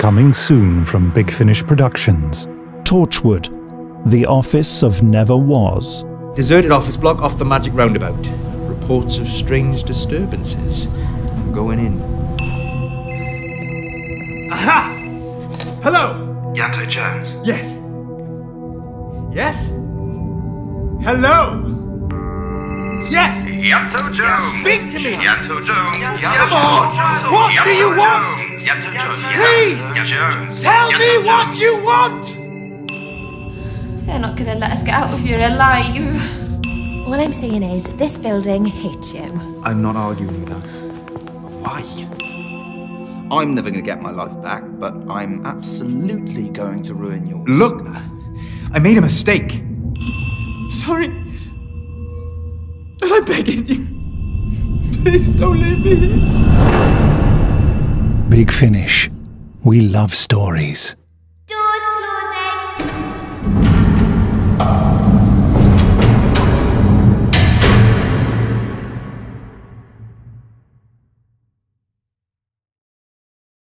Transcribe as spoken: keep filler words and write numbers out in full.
Coming soon from Big Finish Productions. Torchwood, the office of never was. Deserted office block off the magic roundabout. Reports of strange disturbances. I'm going in. Aha! Hello! Ianto Jones. Yes. Yes? Hello! Yes! Ianto Jones. Speak to me! Ianto Jones. Come on! What do you want? Ianto Jones. Please! Jones. Tell me what you want! They're not going to let us get out of here alive. All I'm saying is, this building hates you. I'm not arguing with that. Why? I'm never going to get my life back, but I'm absolutely going to ruin yours. Look, I made a mistake. Sorry. And I'm begging you. Please don't leave me here. Big Finish. We love stories.